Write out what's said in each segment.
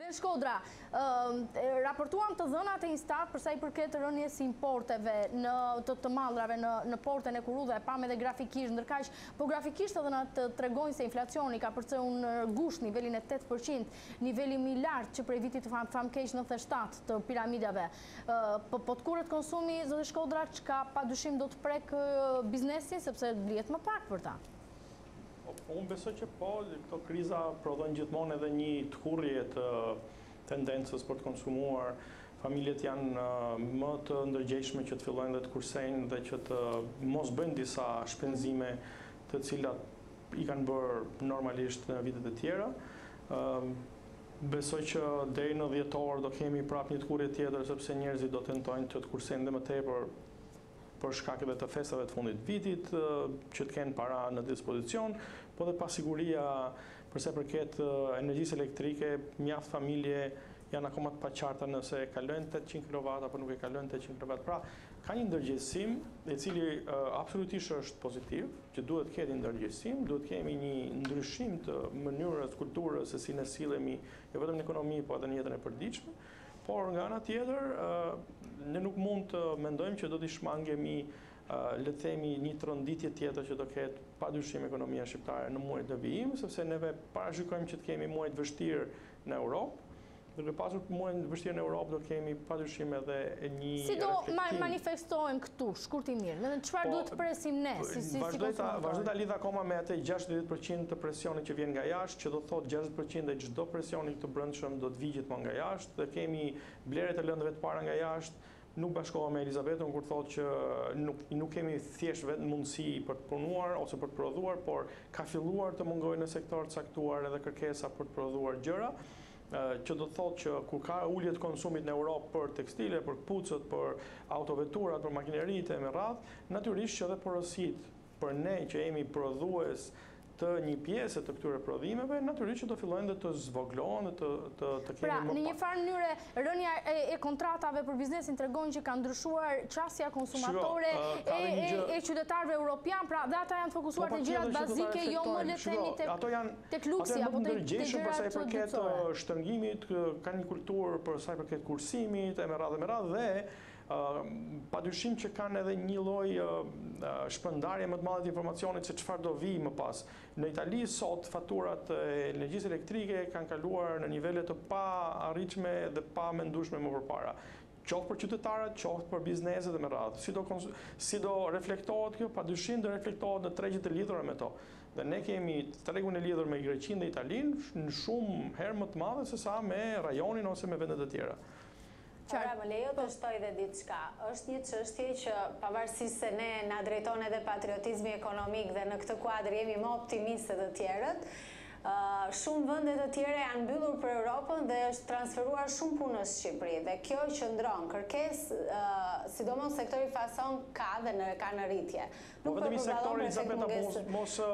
Ben Shkodra, raportuan të dhënat e Instat përsa i përket rënjes importeve të maldrave në portën e Kurudhe, e pam edhe grafikisht, ndërkaq, po grafikisht të dhënat të tregojnë se inflacioni ka përceu në gusht nivelin e 8%, niveli më i lartë që prej vitit të famkeq 97 të piramidave. Po të kurët konsumi, zëtë Shkodra, çka pa dyshim do të prek biznesin, sepse blihet më pak për ta. Unë besoj që po, këto kriza prodhojnë gjithmonë edhe një tkurrje të tendencës për të konsumuar. Familjet janë më të ndërgjegjshme që të fillojnë dhe të kursejnë dhe që të mos bëjnë disa shpenzime të cilat i kanë bërë normalisht në vitet e tjera. Besoj që deri në dhjetor do kemi prap një tkurrje tjetër, sepse njerëzit do tentojnë të kursejnë dhe më tepër për shkak edhe të festave të fundit vitit, që të kenë para në dispozicion, po dhe pasiguria përse përket energjisë elektrike, mjaft familje janë akoma të paqarta nëse kalojnë 800 kW apo nuk e kalojnë 800 kW. Pra, ka një ndërgjegjësim i cili absolutisht është pozitiv, që duhet të ketë ndërgjegjësim, duhet të kemi një ndryshim të mënyrës, kulturës se si ne sillemi jo vetëm në ekonomi, po edhe në jetën e përditshme. Por nga ana tjetër, ne nuk mund të mendojmë që do t'i shmangemi, le të themi, një tronditje tjetër që do ketë padyshim ekonomia shqiptare në muajt në vijim, sepse neve parashikojmë që të kemi muaj të vështirë në Europë. Duke pasur muaj të vështirë në Europë, do kemi padyshim edhe një reflektim. Si do manifestojnë këtu, shkurtimisht? Çfarë duhet të presim ne? Vazhdoj ta lidh akoma me atë 60% të presionit që vjen nga jashtë, që do thotë 60% e çdo presioni të brendshëm do të vijë gjithmonë nga jashtë, dhe kemi blerjet e lëndëve të para nga jashtë. Nuk bashkohem me Elizabetën kur thotë që nuk kemi thjesht vetëm mundësi për të punuar ose për të prodhuar, por ka filluar të mungojnë në sektor të caktuar edhe kërkesa për të prodhuar gjëra, që do të thotë që kur ka ulje të konsumit në Europë për tekstile, për kputucët, për autoveturat, për makineritë e me radhë, natyrisht që edhe porosit për ne që jemi prodhues të një pjesë të këtyre prodhimeve, natyrisht që do fillojnë dhe të zvoglohen dhe të kemi pra, më pak. Në një farë mënyrë, rënja e kontratave për biznesin tregon që ka ndryshuar çësia konsumatore e qytetarëve europian, pra dhe ata janë fokusuar te gjërat bazike, jo më le të themi tek luksi apo te gjërat të përket shtrëngimit, kanë një kulturë për sa i përket kursimit, e me radhë dhe padyshim që kanë edhe një lloj shpërndarje më të madhe të informacionit se çfarë do vi më pas. Në Itali sot faturat e energjisë elektrike kanë kaluar në nivele të pa arritshme dhe pa mendueshme më përpara. Qoftë për qytetarët, qoftë për bizneset dhe me radhë. Si do reflektohet kjo? Padyshim do reflektohet në tregjet e lidhura me to. Dhe ne kemi tregun e lidhur me Greqinë dhe Italinë në shumë herë më të madhe se sa me rajonin ose me vendet e tjera. Ora, më lejo të shtoj dhe diçka. Është një çështje që pavarësisht se ne na drejton edhe patriotizmi ekonomik dhe në këtë kuadër jemi më optimistë të tjerët, shumë vende të tjera janë mbyllur për Europën dhe është transferuar shumë punë në Shqipëri dhe kjo qëndron kërkesë, sidomos sektori fason ka në rritje. Po vetëm sektori Elizabeta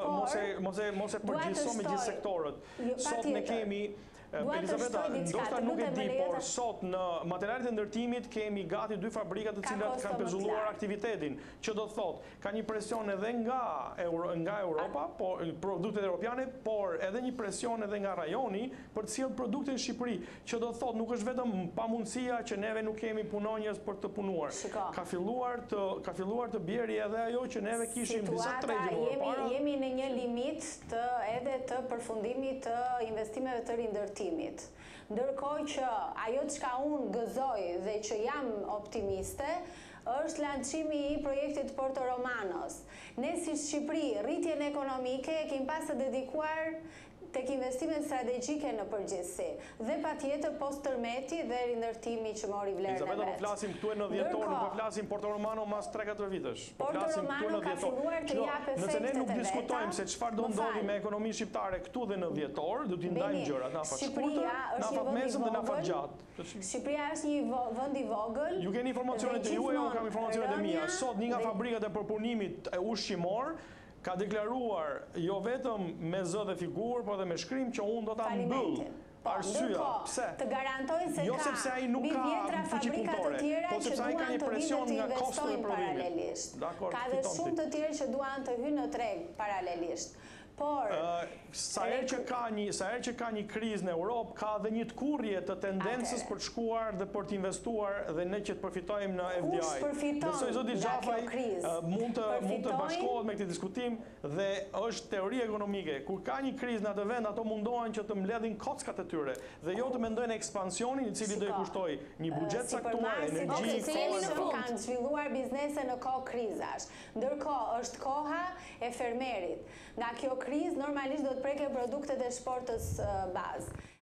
mos e përgjithëson me gjithë sektorët. Sot ne kemi Elizabeta, ndoshta nuk e di, por sot në materialet e ndërtimit kemi gati 2 fabrika të cilat kanë pezulluar aktivitetin, që do të thotë, ka një presion edhe nga Europa, produktet europiane, por edhe një presion edhe nga rajoni për të sjellë produkte në Shqipëri, që do të thotë nuk është vetëm pamundësia që neve nuk kemi punonjës për të punuar. Ka filluar të bjerë edhe ajo që neve kishim disa tregje më parë. Jemi në një limit edhe të përfundimit të investimeve të rindërtimit. Ndërkohë që ajo çka unë gëzoj dhe që jam optimiste, është lançimi i projektit Porto Romanos. Ne si Shqipëri, rritjen ekonomike e kemi pas të dedikuar tek investimet strategjike në përgjithësi dhe patjetër post tërmeti dhe rindërtimi që mori vlerën e vet. Elizabeta, po flasim këtu në dhjetor, nuk po flasim Porto Romano mas 3-4 vitesh. Porto Romano ka filluar të jap efektet e veta. Nëse ne nuk diskutojmë se çfarë do ndodhi me ekonominë shqiptare këtu dhe në dhjetor, do t'i ndajmë gjërat në afat shkurtër, në afat mesëm dhe në afat gjatë. Shqipëria është një vend i vogël. Ju keni informacionet e juaja, unë kam informacionet e mia. Sot një nga fabrikat e përpunimit ushqimor ka deklaruar jo vetëm me zë dhe figurë, por edhe me shkrim që unë do ta mbyll. Arsyeja, pse? Të garantojnë se sepse ai nuk ka fuqi punëtore, po sepse ai ka një presion nga kosto e prodhimit. Ka dhe shumë të tjerë që duan të hyjnë në treg paralelisht. Por sa herë që ka një krizë në Europë, ka dhe një tkurrje të tendencës për të shkuar dhe për të investuar dhe ne që të përfitojmë në FDI. Kush përfiton nga kjo krizë? Mund të bashkohet me këtë diskutim dhe është teori ekonomike. Kur ka një krizë në atë vend, ato mundohen që të mbledhin kockat e tyre dhe jo të mendojnë ekspansionin i cili do i kushtoj një buxhet caktuar, energji, kanë zhvilluar biznese në kohë krizash. Ndërkohë është koha e fermerit. Nga kjo krizë normalisht do të preke produktet e shportës bazë.